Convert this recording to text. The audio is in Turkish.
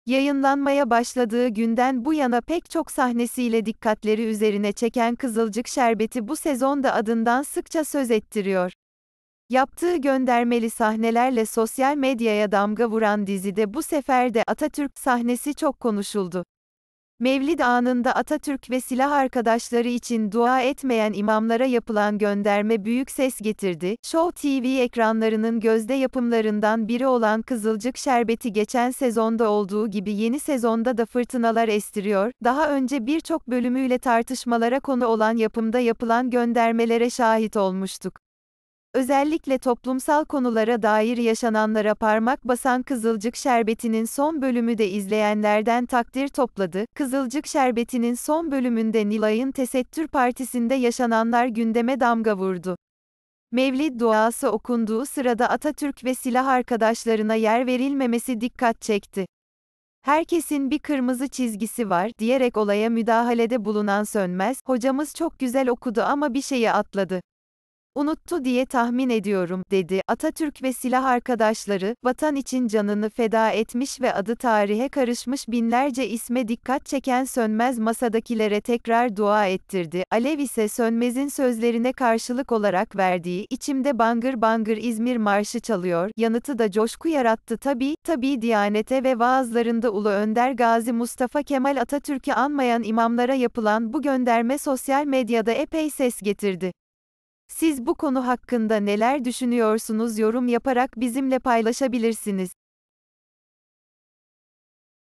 Yayınlanmaya başladığı günden bu yana pek çok sahnesiyle dikkatleri üzerine çeken Kızılcık Şerbeti bu sezon da adından sıkça söz ettiriyor. Yaptığı göndermeli sahnelerle sosyal medyaya damga vuran dizide bu sefer de Atatürk sahnesi çok konuşuldu. Mevlid anında Atatürk ve silah arkadaşları için dua etmeyen imamlara yapılan gönderme büyük ses getirdi. Show TV ekranlarının gözde yapımlarından biri olan Kızılcık Şerbeti geçen sezonda olduğu gibi yeni sezonda da fırtınalar estiriyor. Daha önce birçok bölümüyle tartışmalara konu olan yapımda yapılan göndermelere şahit olmuştuk. Özellikle toplumsal konulara dair yaşananlara parmak basan Kızılcık Şerbeti'nin son bölümü de izleyenlerden takdir topladı. Kızılcık Şerbeti'nin son bölümünde Nilay'ın Tesettür Partisi'nde yaşananlar gündeme damga vurdu. Mevlid duası okunduğu sırada Atatürk ve silah arkadaşlarına yer verilmemesi dikkat çekti. "Herkesin bir kırmızı çizgisi var," diyerek olaya müdahalede bulunan Sönmez, "Hocamız çok güzel okudu ama bir şeyi atladı. Unuttu diye tahmin ediyorum," dedi. Atatürk ve silah arkadaşları, vatan için canını feda etmiş ve adı tarihe karışmış binlerce isme dikkat çeken Sönmez masadakilere tekrar dua ettirdi. Alev ise Sönmez'in sözlerine karşılık olarak verdiği, "İçimde bangır bangır İzmir Marşı çalıyor," yanıtı da coşku yarattı tabii Diyanete ve vaazlarında Ulu Önder Gazi Mustafa Kemal Atatürk'ü anmayan imamlara yapılan bu gönderme sosyal medyada epey ses getirdi. Siz bu konu hakkında neler düşünüyorsunuz? Yorum yaparak bizimle paylaşabilirsiniz.